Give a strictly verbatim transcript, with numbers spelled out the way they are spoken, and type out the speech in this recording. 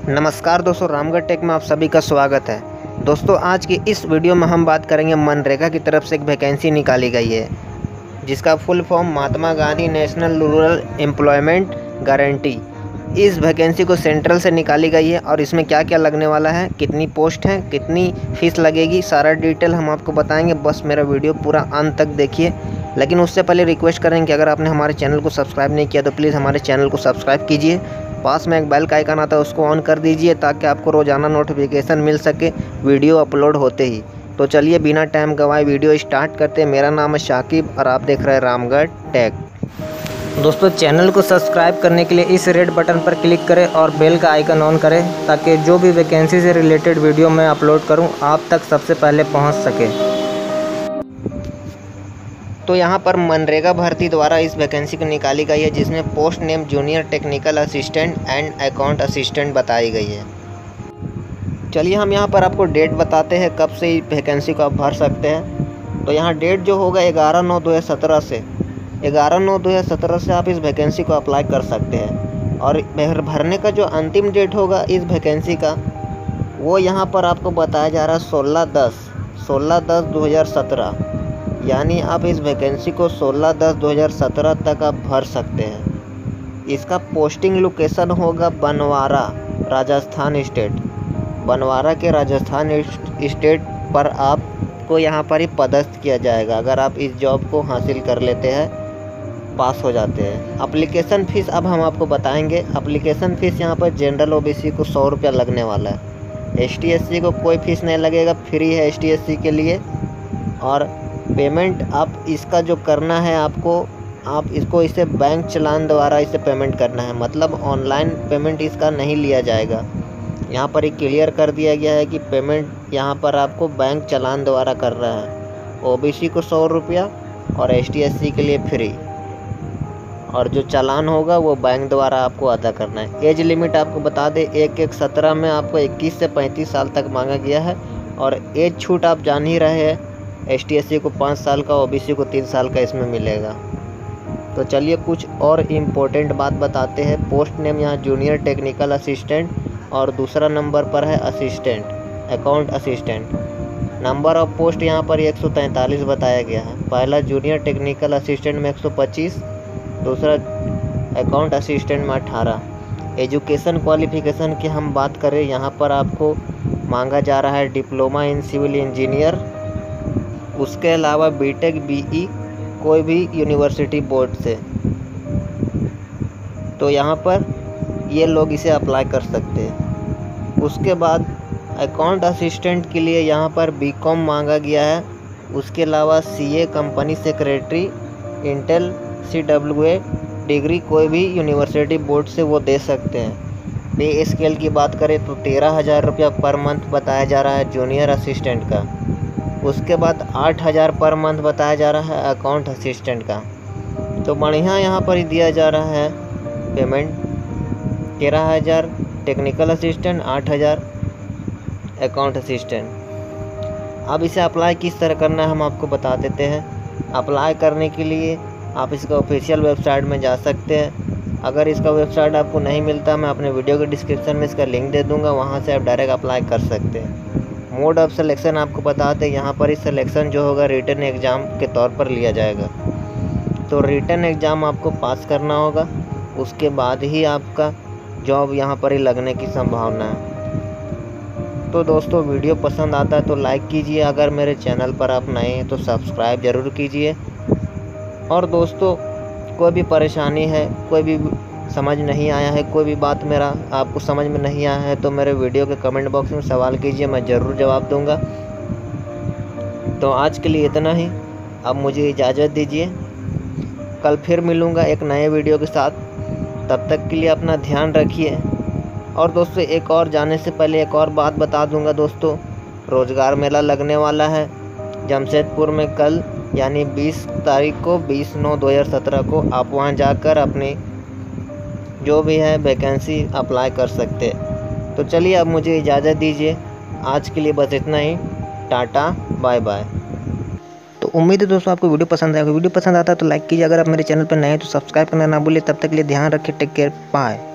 नमस्कार दोस्तों, रामगढ़ टेक में आप सभी का स्वागत है। दोस्तों आज की इस वीडियो में हम बात करेंगे मनरेगा की तरफ से एक वैकेंसी निकाली गई है जिसका full form Mahatma Gandhi national rural employment guarantee. इस वैकेंसी को सेंट्रल से निकाली गई है और इसमें क्या क्या लगने वाला है, कितनी पोस्ट है, कितनी फ़ीस लगेगी, सारा डिटेल हम आपको बताएंगे। बस मेरा वीडियो पूरा अंत तक देखिए। लेकिन उससे पहले रिक्वेस्ट करेंगे कि अगर आपने हमारे चैनल को सब्सक्राइब नहीं किया तो प्लीज़ हमारे चैनल को सब्सक्राइब कीजिए। पास में एक बेल का आइकन आता है, उसको ऑन कर दीजिए ताकि आपको रोज़ाना नोटिफिकेशन मिल सके वीडियो अपलोड होते ही। तो चलिए बिना टाइम गंवाए वीडियो स्टार्ट करते हैं। मेरा नाम है शाकिब और आप देख रहे हैं रामगढ़ टेक। दोस्तों चैनल को सब्सक्राइब करने के लिए इस रेड बटन पर क्लिक करें और बेल का आइकन ऑन करें ताकि जो भी वैकेंसी से रिलेटेड वीडियो मैं अपलोड करूं आप तक सबसे पहले पहुंच सके। तो यहां पर मनरेगा भर्ती द्वारा इस वैकेंसी को निकाली गई है जिसमें post name junior technical assistant and account assistant बताई गई है। चलिए हम यहां पर आपको डेट बताते हैं कब से इस वैकेंसी को आप भर सकते हैं। तो यहाँ डेट जो होगा ग्यारह नौ दो हज़ार सत्रह से ग्यारह नौ दो हज़ार सत्रह से आप इस वैकेंसी को अप्लाई कर सकते हैं। और भरने का जो अंतिम डेट होगा इस वैकेंसी का वो यहाँ पर आपको बताया जा रहा है सोलह दस सोलह दस दो हज़ार सत्रह, यानी आप इस वैकेंसी को सोलह दस दो हज़ार सत्रह तक आप भर सकते हैं। इसका पोस्टिंग लोकेशन होगा बनवारा राजस्थान स्टेट। बनवारा के राजस्थान स्टेट पर आपको यहाँ पर ही पदस्थ किया जाएगा अगर आप इस जॉब को हासिल कर लेते हैं, पास हो जाते हैं। एप्लीकेशन फ़ीस अब हम आपको बताएंगे। एप्लीकेशन फ़ीस यहाँ पर जनरल ओबीसी को सौ रुपया लगने वाला है। एसटी एससी को कोई फ़ीस नहीं लगेगा, फ्री है एसटी एससी के लिए। और पेमेंट आप इसका जो करना है आपको, आप इसको इसे बैंक चालान द्वारा इसे पेमेंट करना है, मतलब ऑनलाइन पेमेंट इसका नहीं लिया जाएगा। यहाँ पर ही क्लियर कर दिया गया है कि पेमेंट यहाँ पर आपको बैंक चालान द्वारा कर रहा है। ओबीसी को सौ रुपया और एसटी एससी के लिए फ्री, और जो चालान होगा वो बैंक द्वारा आपको अदा करना है। एज लिमिट आपको बता दें, एक एक सत्रह में आपको इक्कीस से पैंतीस साल तक मांगा गया है। और एज छूट आप जान ही रहे हैं, एस टी एस सी को पाँच साल का, ओ बी सी को तीन साल का इसमें मिलेगा। तो चलिए कुछ और इम्पोर्टेंट बात बताते हैं। पोस्ट नेम यहाँ जूनियर टेक्निकल असिस्टेंट और दूसरा नंबर पर है assistant account assistant. Number of post यहाँ पर एक सौ तैंतालीस बताया गया है। पहला जूनियर टेक्निकल असिस्टेंट में एक सौ पच्चीस, दूसरा अकाउंट असिस्टेंट में अठारह। एजुकेशन क्वालिफिकेशन की हम बात करें, यहाँ पर आपको मांगा जा रहा है डिप्लोमा इन सिविल इंजीनियर, उसके अलावा बीटेक बीई कोई भी यूनिवर्सिटी बोर्ड से। तो यहाँ पर ये लोग इसे अप्लाई कर सकते हैं। उसके बाद अकाउंट असिस्टेंट के लिए यहाँ पर बीकॉम मांगा गया है। उसके अलावा सीए, कंपनी सेक्रेटरी, इंटेल, सीडब्ल्यूए डिग्री कोई भी यूनिवर्सिटी बोर्ड से वो दे सकते हैं। पे स्केल की बात करें तो तेरह हज़ार रुपया पर मंथ बताया जा रहा है जूनियर असिस्टेंट का। उसके बाद आठ हज़ार पर मंथ बताया जा रहा है अकाउंट असिस्टेंट का। तो बढ़िया यहाँ पर ही दिया जा रहा है पेमेंट। तेरह हज़ार टेक्निकल असिस्टेंट, आठ हज़ार अकाउंट असिस्टेंट। अब इसे अप्लाई किस तरह करना है हम आपको बता देते हैं। अप्लाई करने के लिए आप इसका ऑफिशियल वेबसाइट में जा सकते हैं। अगर इसका वेबसाइट आपको नहीं मिलता, मैं अपने वीडियो के डिस्क्रिप्शन में इसका लिंक दे दूँगा, वहाँ से आप डायरेक्ट अप्लाई कर सकते हैं। मोड ऑफ सिलेक्शन आपको बता दें, यहाँ पर ही सिलेक्शन जो होगा रिटन एग्ज़ाम के तौर पर लिया जाएगा। तो रिटन एग्ज़ाम आपको पास करना होगा, उसके बाद ही आपका जॉब यहाँ पर ही लगने की संभावना है। तो दोस्तों वीडियो पसंद आता है तो लाइक कीजिए, अगर मेरे चैनल पर आप नए हैं तो सब्सक्राइब ज़रूर कीजिए। और दोस्तों कोई भी परेशानी है, कोई भी समझ नहीं आया है, कोई भी बात मेरा आपको समझ में नहीं आया है तो मेरे वीडियो के कमेंट बॉक्स में सवाल कीजिए, मैं ज़रूर जवाब दूंगा। तो आज के लिए इतना ही, अब मुझे इजाज़त दीजिए। कल फिर मिलूंगा एक नए वीडियो के साथ, तब तक के लिए अपना ध्यान रखिए। और दोस्तों एक और जाने से पहले एक और बात बता दूंगा दोस्तों, रोज़गार मेला लगने वाला है जमशेदपुर में कल, यानी बीस तारीख को, बीस नौ दो हज़ार सत्रह को। आप वहां जाकर अपनी जो भी है वैकेंसी अप्लाई कर सकते हैं। तो चलिए अब मुझे इजाज़त दीजिए, आज के लिए बस इतना ही। Tata bye bye. तो उम्मीद है दोस्तों आपको वीडियो पसंद आएगा। वीडियो पसंद आता है तो लाइक कीजिए, अगर आप मेरे चैनल पर नए हैं तो सब्सक्राइब करना ना भूलिए। तब तक के लिए ध्यान रखिए, टेक केयर, बाय।